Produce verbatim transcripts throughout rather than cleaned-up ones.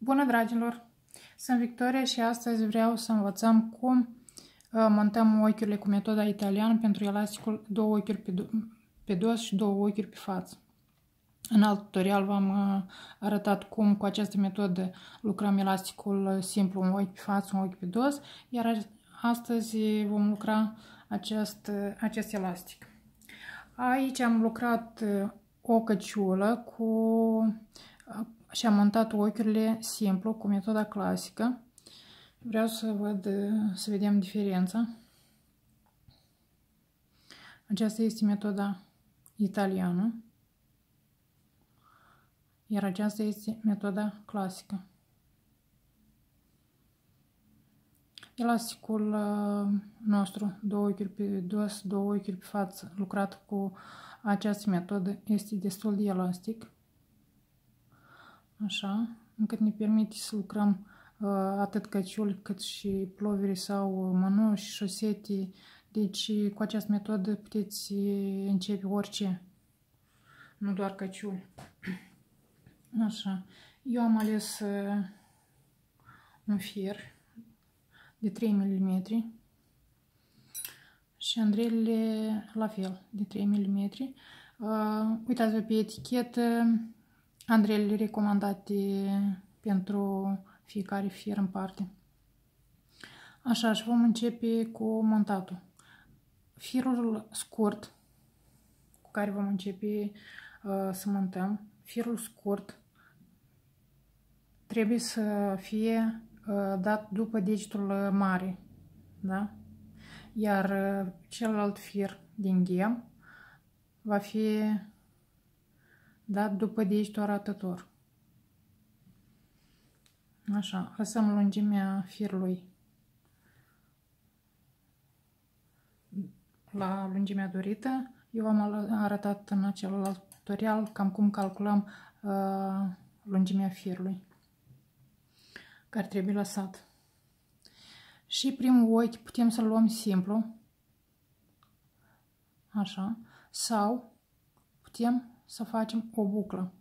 Bună, dragilor! Sunt Victoria și astăzi vreau să învățăm cum uh, montăm ochiurile cu metoda italiană pentru elasticul două ochiuri pe, do pe dos și două ochiuri pe față. În alt tutorial v-am uh, arătat cum cu această metodă lucrăm elasticul simplu, un ochi pe față, un ochi pe dos, iar astăzi vom lucra acest, acest elastic. Aici am lucrat uh, o căciulă cu... Uh, și am montat ochiurile simplu, cu metoda clasică. Vreau să văd, să vedem diferența. Aceasta este metoda italiană, iar aceasta este metoda clasică. Elasticul nostru, două ochiuri pe dos, două ochiuri pe față, lucrat cu această metodă, este destul de elastic. Așa, încât ne permite să lucrăm uh, atât căciuli cât și plovere sau mănuși, șosete. Deci cu această metodă puteți începe orice, nu doar căciuli. Așa, eu am ales uh, un fier de trei milimetri și andrelele la fel, de trei milimetri. Uh, uitați-vă pe etichetă andrelele recomandate pentru fiecare fier în parte. Așa, și vom începe cu montatul. Firul scurt cu care vom începe uh, să montăm, firul scurt trebuie să fie uh, dat după degetul mare, da? Iar uh, celălalt fir din ghem va fi dat după degetul arătător. Așa, lăsăm lungimea firului la lungimea dorită. Eu v-am arătat în celălalt tutorial cam cum calculăm uh, lungimea firului care trebuie lăsat. Și primul ochi putem să-l luăm simplu, așa, sau putem să facem o buclă.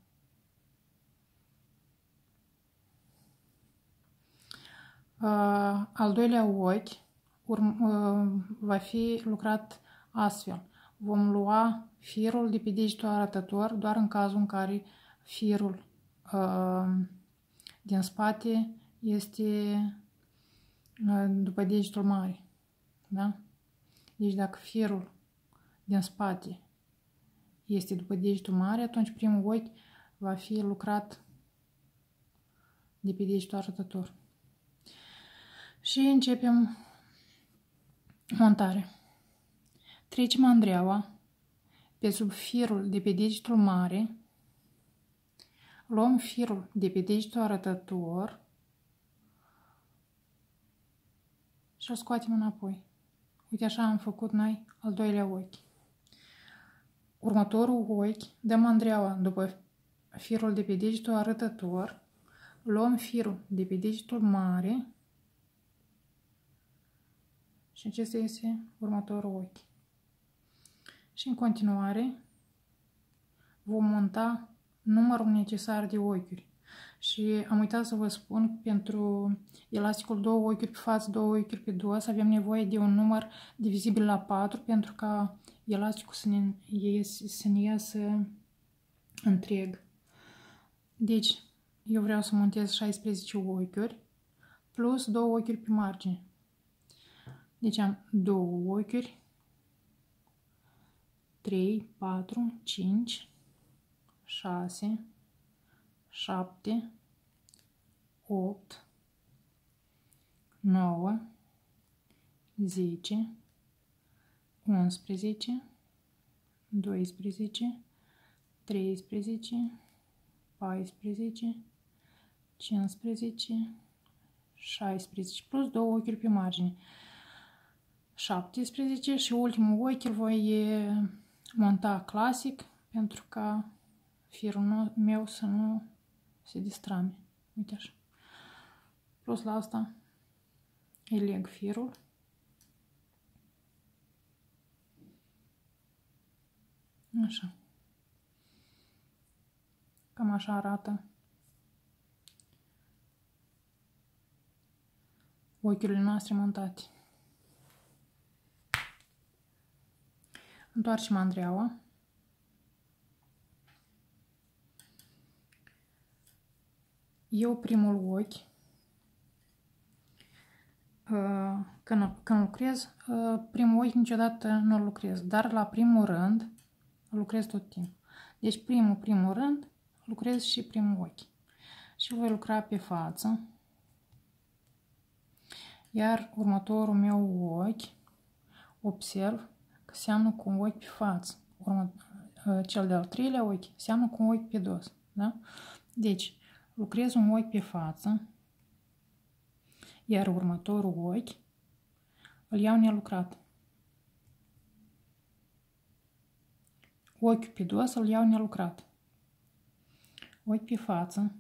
Uh, al doilea ochi urm, uh, va fi lucrat astfel. Vom lua firul de pe degetul arătător doar în cazul în care firul uh, din spate este uh, după degetul mare. Da? Deci dacă firul din spate este după degetul mare, atunci primul ochi va fi lucrat de pe degetul arătător. Și începem montarea. Trecem andreaua pe sub firul de pe degetul mare, luăm firul de pe degetul arătător și îl scoatem înapoi. Uite, așa am făcut noi al doilea ochi. Următorul ochi, dăm andreaua după firul de pe degetul arătător, luăm firul de pe degetul mare și acesta este următorul ochi. Și în continuare vom monta numărul necesar de ochiuri. Și am uitat să vă spun, pentru elasticul două ochiuri pe față, două ochiuri pe dos, avem nevoie de un număr divizibil la patru pentru ca elasticul să ne, ies, să ne iasă întreg. Deci, eu vreau să montez șaisprezece ochiuri plus două ochiuri pe margine. Deci am două ochiuri, trei, patru, cinci, șase, șapte, opt, nouă, zece, unsprezece, doisprezece, treisprezece, paisprezece, cincisprezece, șaisprezece, plus două ochiuri pe margine. șaptesprezece și ultimul ochi îl voi monta clasic pentru ca firul meu să nu se distrame. Uite așa. Plus la asta îi leg firul. Așa. Cam așa arată ochiurile noastre montate. Întoarcem Andreaua. Eu primul ochi, când, când lucrez, primul ochi niciodată nu lucrez, dar la primul rând lucrez tot timpul. Deci primul, primul rând lucrez și primul ochi. Și voi lucra pe față. Iar următorul meu ochi, observ că seamănă cu un ochi pe față. Urmă, cel de-al treilea ochi seamănă cu un ochi pe dos. Da? Deci, lucrez un ochi pe față, iar următorul ochi îl iau nelucrat. Ochiul pe dos îl iau nelucrat. Ochi pe față,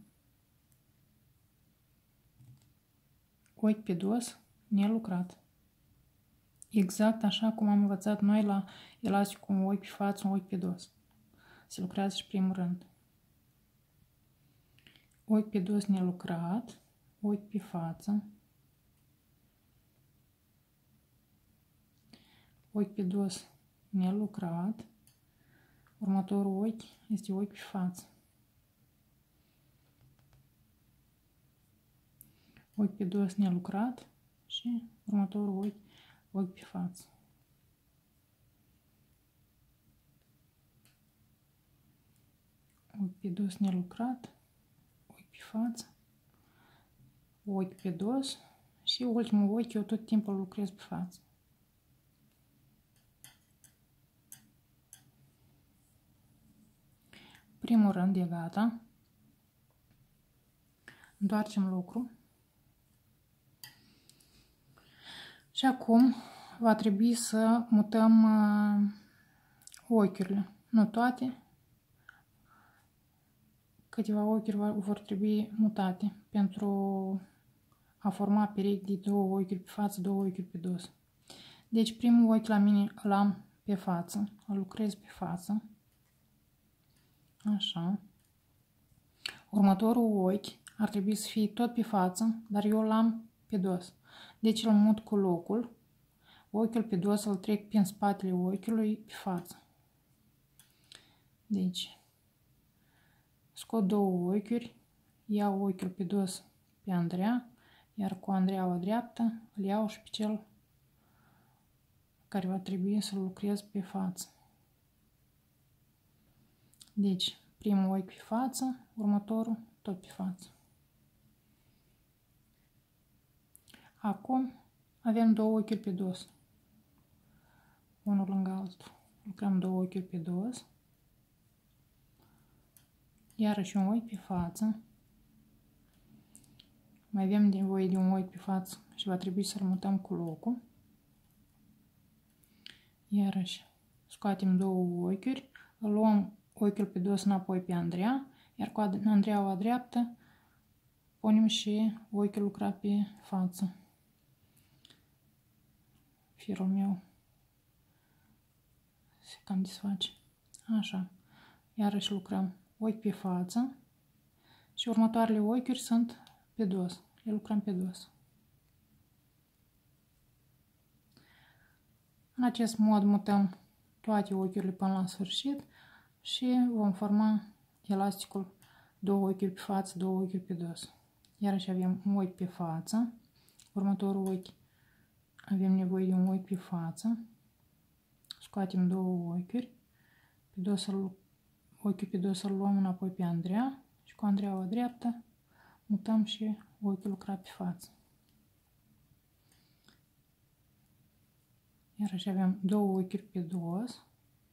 ochi pe dos, nelucrat. Exact așa cum am învățat noi la elastic cu un ochi pe față, un ochi pe dos. Se lucrează și primul rând. Ochi pe dos nelucrat, ochi pe față, ochi pe dos nelucrat, următorul ochi este ochi pe față. Ochi pe dos nelucrat și următorul ochi, ochi pe față. Ochi pe dos nelucrat, ochi pe față, ochi pe dos și ultimul ochi eu tot timpul lucrez pe față. Primul rând e gata. Întoarcem lucru. Și acum va trebui să mutăm uh, ochiurile. Nu toate. Câteva ochiuri vor trebui mutate pentru a forma perechi de două ochiuri pe față, două ochiuri pe dos. Deci primul ochi la mine îl am pe față. Îl lucrez pe față. Așa. Următorul ochi ar trebui să fie tot pe față, dar eu îl am pe dos. Deci îl mut cu locul. Ochiul pe dos îl trec prin spatele ochiului pe față. Deci, scot două ochiuri, iau ochiul pe dos pe Andreea, iar cu Andreeaua dreaptă îl iau și pe cel care va trebui să lucrez pe față. Deci, primul ochi pe față, următorul tot pe față. Acum avem două ochiuri pe dos. Unul lângă altul. Lucrăm două ochiuri pe dos. Iarăși un ochi pe față. Mai avem nevoie de un ochi pe față și va trebui să-l mutăm cu locul. Iarăși scoatem două ochiuri. Îl luăm ochiul pe dos înapoi pe Andreea. Iar cu Andreeaua dreaptă punem și ochiul lucrat pe față. Firul meu se cam desface. Așa. Iarăși lucrăm ochi pe față și următoarele ochiuri sunt pe dos. Le lucrăm pe dos. În acest mod mutăm toate ochiurile până la sfârșit și vom forma elasticul două ochiuri pe față, două ochiuri pe dos. Iarăși avem un ochi pe față. Următorul ochi avem nevoie de un ochi pe față. Scoatem două ochiuri. Pe dos îl, ochiul pe dos îl luăm înapoi pe Andreea și cu Andreeaua dreaptă mutăm și ochiul lucrat pe față. Iarăși avem două ochiuri pe dos.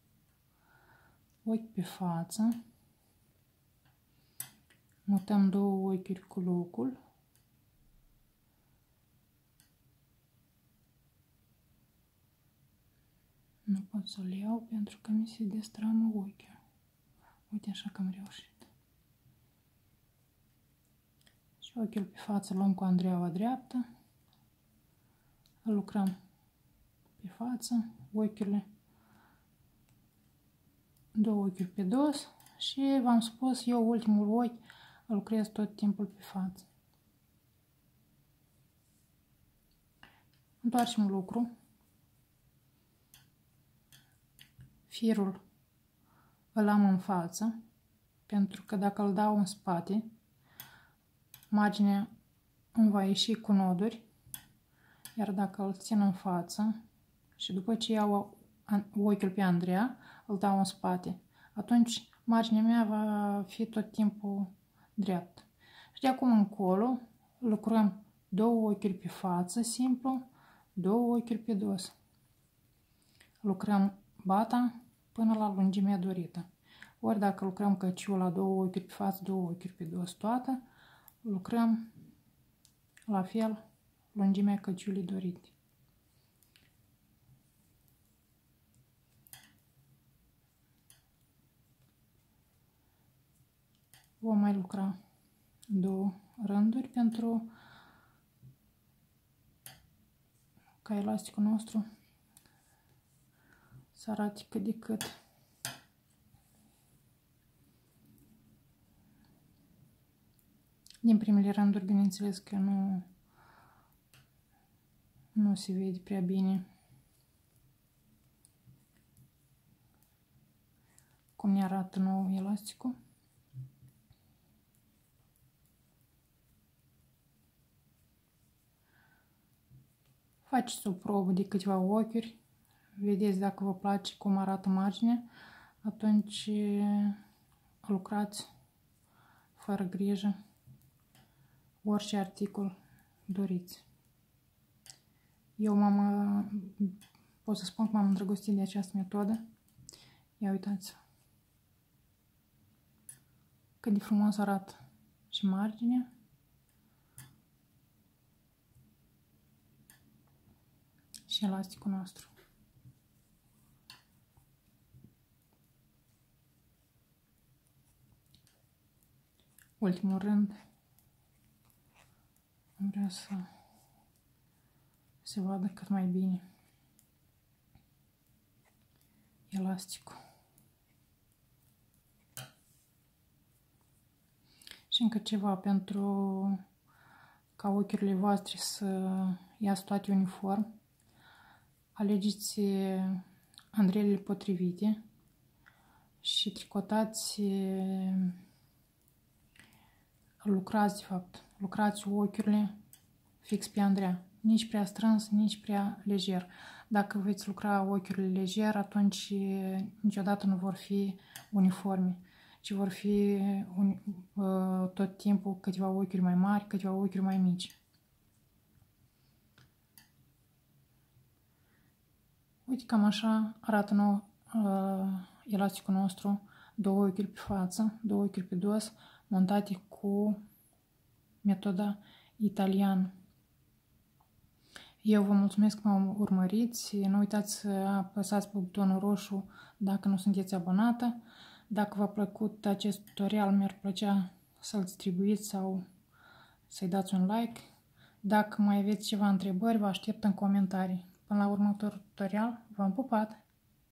Ochi pe față. Mutăm două ochiuri cu locul. Nu pot să-l iau pentru că mi se destramă ochiul. Uite așa că am reușit. Și ochiul pe față luăm cu Andreeaua dreaptă. Îl lucrăm pe față. Ochiurile. Două ochiuri pe dos. Și v-am spus, eu ultimul ochi îl lucrez tot timpul pe față. Întoarcem lucru. Firul îl am în față, pentru că dacă îl dau în spate, marginea îmi va ieși cu noduri, iar dacă îl țin în față și după ce iau ochiul pe Andreea, îl dau în spate, atunci marginea mea va fi tot timpul dreaptă. Și de acum încolo lucrăm două ochiuri pe față, simplu, două ochiuri pe dos. Lucrăm bata până la lungimea dorită. Ori dacă lucrăm căciula, două ochiuri pe față, două ochiuri pe dos, toată, lucrăm la fel lungimea căciulii dorite. Vom mai lucra două rânduri pentru ca elasticul nostru să arate cât de cât. Din primele rânduri, bineînțeles că nu, nu se vede prea bine cum ne arată nou elasticul. Faceți o probă de câteva ochiuri, vedeți dacă vă place cum arată marginea, atunci lucrați fără grijă orice articol doriți. Eu m-am, pot să spun că m-am îndrăgostit de această metodă. Ia uitați cât de frumos arată și marginea. Și elasticul nostru. Ultimul rând, vreau să se vadă cât mai bine elasticul. Și încă ceva pentru ca ochiurile voastre să iasă toate uniform. Alegeți andreile potrivite și tricotați, lucrați de fapt, lucrați ochiurile fix pe Andreea, nici prea strâns, nici prea lejer. Dacă veți lucra ochiurile lejer, atunci niciodată nu vor fi uniforme, ci vor fi un, tot timpul câteva ochiuri mai mari, câteva ochiuri mai mici. Uite, cam așa arată nou uh, elasticul nostru, două ochiuri pe față, două ochiuri pe dos, montate cu metoda italiană. Eu vă mulțumesc că mă urmăriți, nu uitați să apăsați pe butonul roșu dacă nu sunteți abonată. Dacă v-a plăcut acest tutorial, mi-ar plăcea să-l distribuiți sau să-i dați un like. Dacă mai aveți ceva întrebări, vă aștept în comentarii. Până la următorul tutorial, v-am pupat!